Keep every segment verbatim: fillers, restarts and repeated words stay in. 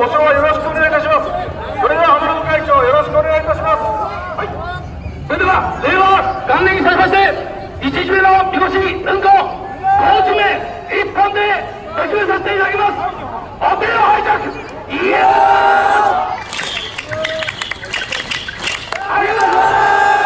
ご唱和よろしくお願いいたします。それでは花本会長よろしくお願いいたします。はい、それでは令和元年にさしまして一日目のみこし運行高知名一本で始めさせていただきます。お手を拝借イエーイ。ありがとうございます。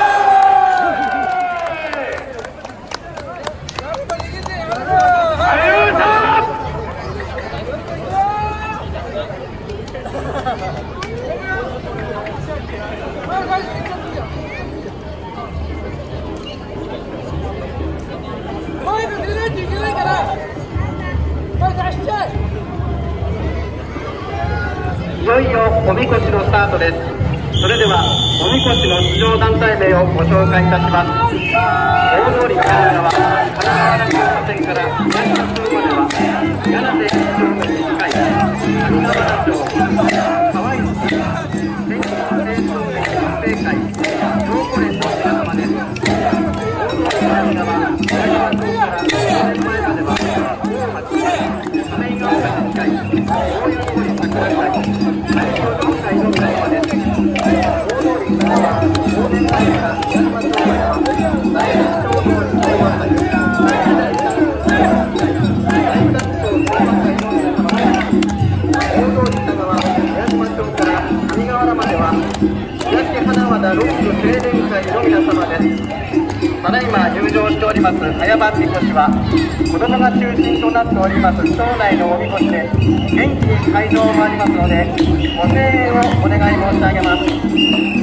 いよいよおみこしのスタートです。それではおみこしの出場団体名をご紹介いたします。大通りから側神奈川ラグビー線から八幡町までは柳瀬一丁目短い神奈川町川井市天気の清掃園育成会陽子連の皆様です。大通りから側八幡町からごねんまえまでは大町亀井川が近い大山森桜会ロック青年会の皆様です。ただいま入場しております早番みこしは子供が中心となっております町内のおみこしで元気に会場を回りますのでご声援をお願い申し上げます。